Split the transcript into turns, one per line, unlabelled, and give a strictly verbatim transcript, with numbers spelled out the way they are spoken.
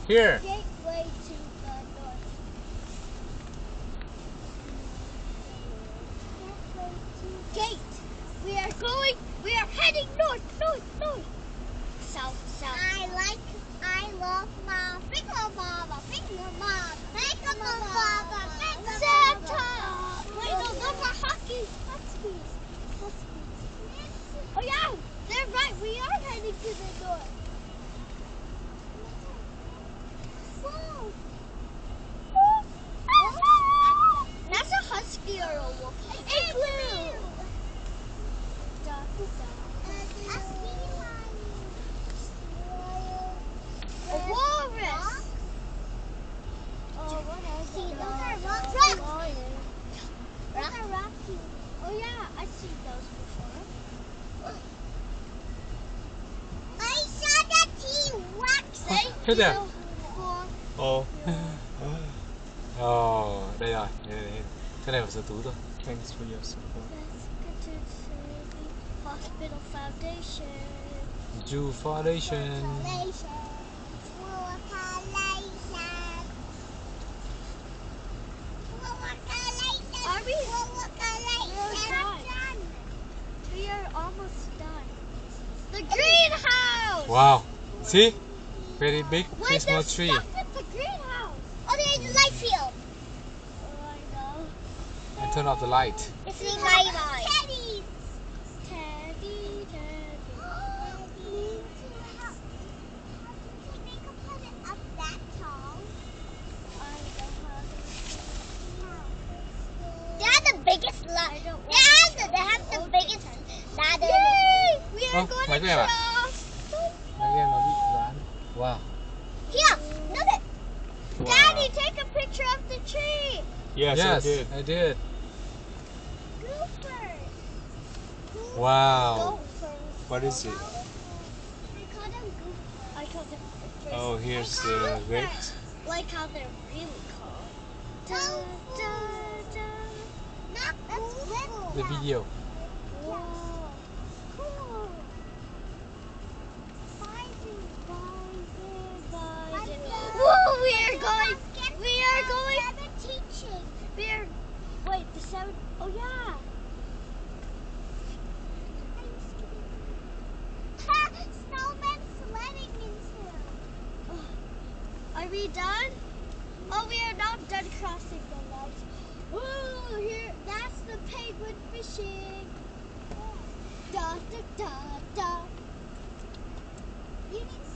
Here.
Gateway to the north. Gate. We are going. We are heading north, north, north. South, south. I like. I love my finger mama, finger mama, finger mama, finger Santa. Wait, no, those are huskies. Huskies. Huskies. Oh yeah, they're right. We are heading to the north. Whoa. That's a husky or a wolf. It's blue. A walrus. Oh, what else? See, those are rocks. Rocks. Those are rocky. Oh yeah, I've seen those before. I saw the T-Rex.
Thế đây à? Ồ. Ồ, đây rồi. Đây, đây. Cái này vào số túi rồi. Thanks for your support.
Hospital Foundation.
Jew Foundation.
Are we? We're done. We are almost done. The greenhouse.
Wow. See? Very big
Wait,
Christmas
there's
tree.
stuff at the greenhouse. Oh, there's a light field. Oh, I know.
And turn off the light.
It's the light light. Teddy. Teddy, Teddy. Make a puppet up that tall. I don't have. They have the biggest ladder. They have the, they have the biggest ladder. Yay! We are
Oh,
going
mấy
to
cái em à?
cross.
Mấy cái em nó bị dán. Wow.
Here, look at.
Wow.
Daddy, take a picture of the tree.
Yes,
Yes,
I did. I did.
Gophers.
Wow.
Gophers.
What is it?
I call them gophers. I call them gophers.
Oh, here's the grapes.
Like how they're really called. Da, da, da. Not gophers.
The video.
Wow. Cool. Whoa, we are going. We are going. Teaching. We are. Wait, the seven. Oh yeah. Snowman sledding into. Are we done? Oh, we are not done crossing the lines. Whoa, here. That's the penguin fishing. Da da da da. You need